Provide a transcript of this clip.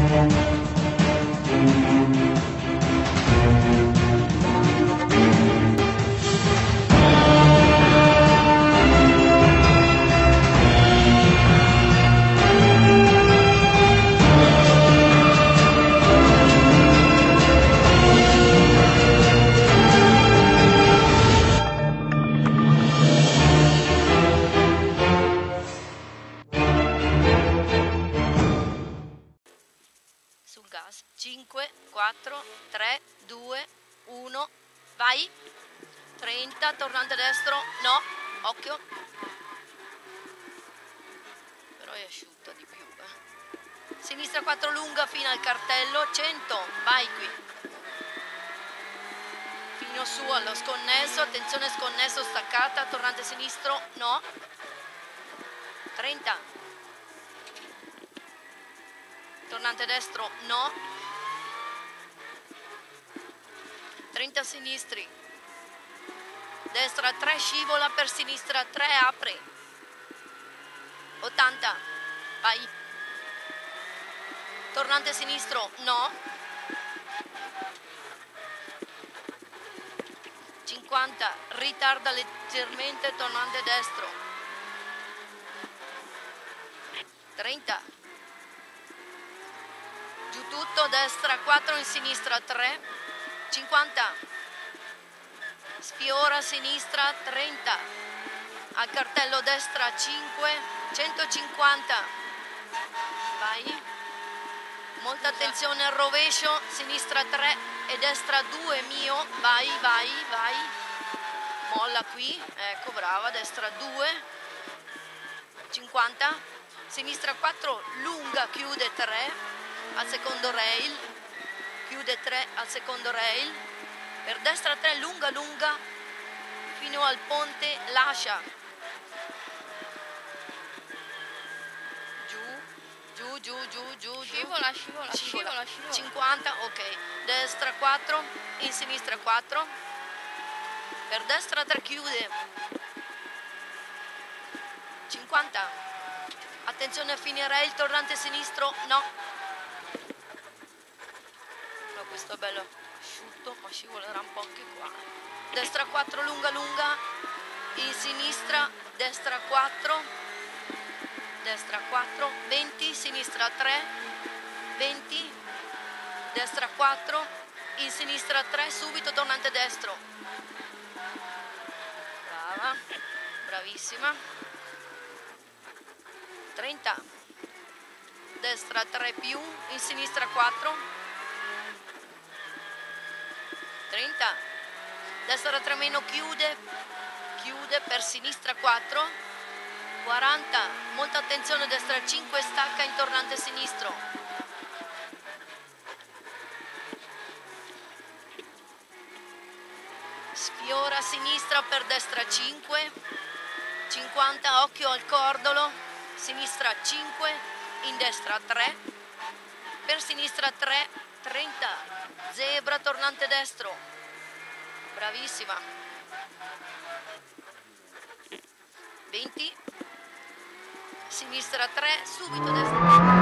Sul gas. 5, 4, 3, 2, 1, vai. 30, tornante destro, no, occhio. Però è asciutta di più, Sinistra 4 lunga fino al cartello, 100, vai qui. Fino su allo sconnesso, attenzione sconnesso, staccata, tornante sinistro, no. 30. Tornante destro, no. 30 sinistri. Destra 3 scivola, per sinistra 3 apre. 80, vai. Tornante sinistro, no. 50, ritarda leggermente, tornante destro. 30. Giù tutto, destra 4, in sinistra 3. 50. Sfiora sinistra 30. Al cartello destra 5. 150. Vai. Molta attenzione al rovescio, sinistra 3 e destra 2 mio, vai, vai, vai. Molla qui, ecco, brava, destra 2. 50. Sinistra 4 lunga, chiude 3 al secondo rail, chiude 3 al secondo rail, per destra 3 lunga lunga fino al ponte, lascia, giù, Scivola. 50, ok, destra 4, in sinistra 4, per destra 3 chiude, 50, attenzione a fine rail, tornante sinistro, no. Questo è bello asciutto, ma scivolerà un po' anche qua. Destra 4 lunga lunga, in sinistra, destra 4, 20, sinistra 3, 20, destra 4, in sinistra 3, subito tornante destro. Brava, bravissima. 30, destra 3 più, in sinistra 4. 30, destra 3 meno, chiude per sinistra 4, 40, molta attenzione, destra 5, stacca in tornante sinistro, sfiora sinistra per destra 5, 50, occhio al cordolo, sinistra 5, in destra 3, per sinistra 3, 30, zebra, tornante destro, bravissima, 20, sinistra 3, subito destra.